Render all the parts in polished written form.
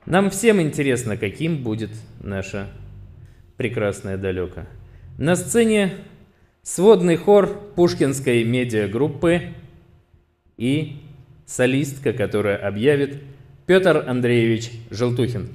Нам всем интересно, каким будет наше прекрасное далеко. На сцене сводный хор Пушкинской медиагруппы и солистка, которая объявит, Петр Андреевич Желтухин.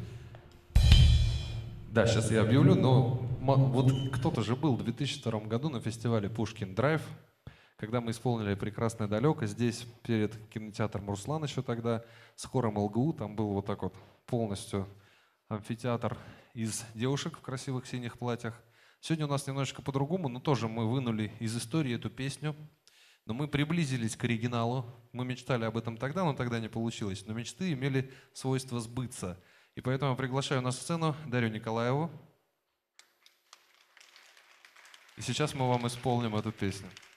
Да, сейчас я объявлю, но вот кто-то же был в 2002 году на фестивале «Пушкин Драйв», когда мы исполнили «Прекрасное далеко». Здесь перед кинотеатром «Руслан» еще тогда с хором ЛГУ, там был вот так вот полностью амфитеатр из девушек в красивых синих платьях. Сегодня у нас немножечко по-другому, но тоже мы вынули из истории эту песню, но мы приблизились к оригиналу. Мы мечтали об этом тогда, но тогда не получилось. Но мечты имели свойство сбыться. И поэтому я приглашаю на сцену Дарью Николаеву. И сейчас мы вам исполним эту песню.